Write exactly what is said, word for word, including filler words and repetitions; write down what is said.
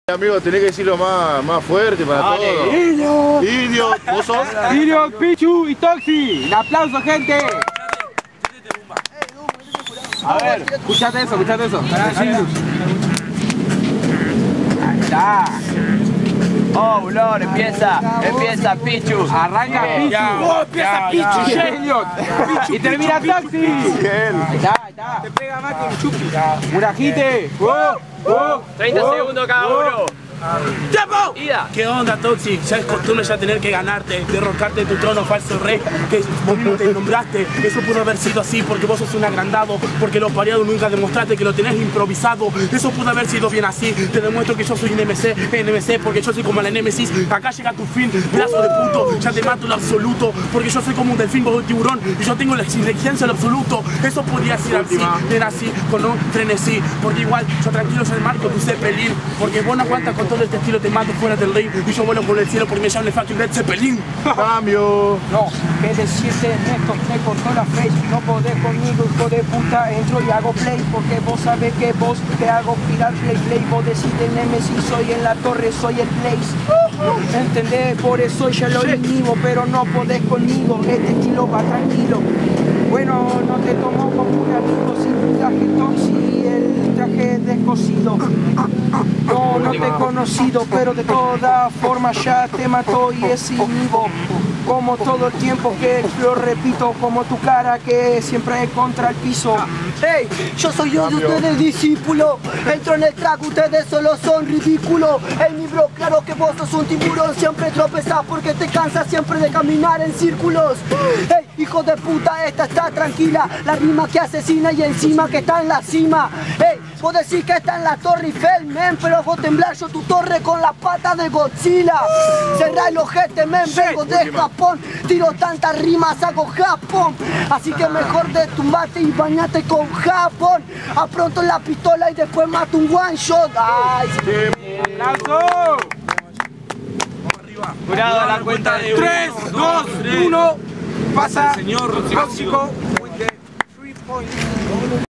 Amigo, tenés que decirlo más, más fuerte para Dale. todos. Idiot. Idiot, vos sos. Idiot, Pichu y Toxi. Un aplauso, gente. A ver, escuchate eso, escuchate eso. Ahí está. Oh, Blor, empieza, empieza Pichu. Arranca Pichu. Oh, empieza Pichu. Idiot. Y termina Toxi. Ahí está, ahí está. Te pega más que un chupi. Un agite. Oh, oh, treinta oh, segundos cada oh. uno. ¡Tiempo! Ida. ¿Qué onda, Toxic? Ya es costumbre ya tener que ganarte, derrocarte de tu trono, falso rey, que vos mismo te nombraste. Eso pudo haber sido así porque vos sos un agrandado, porque lo pareado nunca demostraste que lo tenés improvisado. Eso pudo haber sido bien así. Te demuestro que yo soy N M C, N M C, porque yo soy como la Némesis. Acá llega tu fin, pedazo de puto, ya te mato en lo absoluto, porque yo soy como un delfín bajo un tiburón y yo tengo la inteligencia en lo absoluto. Eso podía ser así, bien así, con un frenesí, porque igual yo tranquilo soy el marco, tu Zeppelin, porque vos no aguantas con todo este estilo, te mato fuera del ring y yo vuelo por el cielo porque me llaman el fucking Red Zeppelin. Cambio. No, qué decirte esto, me cortó la face. No podés conmigo, hijo de puta. Entro y hago play porque vos sabés que vos te hago tirar play, play. Vos decís el Nemesis, soy en la torre, soy el place. ¿Me entendés? Por eso ya lo inhibo, pero no podés conmigo. Este estilo va tranquilo. Bueno, no te tomo como un amigo sin traje Toxi, el traje descosido. No, no te he conocido, pero de todas formas ya te mató y es inhibo. Como todo el tiempo que lo repito, como tu cara que siempre es contra el piso. Hey, yo soy yo de ustedes discípulo. Entro en el track, ustedes solo son ridículos. Hey, mi bro, claro que vos sos un tiburón. Siempre tropezás porque te cansas siempre de caminar en círculos. Hey, hijo de puta, esta está tranquila. La rima que asesina y encima que está en la cima. Hey, vos decís que está en la torre Eiffel, men, pero vos temblás yo tu torre con la pata de Godzilla. Cerrá el ojete, men, vengo de Japón. Tiro tantas rimas, hago Japón. Así que mejor detumbate y bañate con Japón. A pronto la pistola y después mato un one shot. Ay, ¡Aplauso! Jurado a la cuenta de tres, dos, uno. Pasa Señor Tóxico with the three points.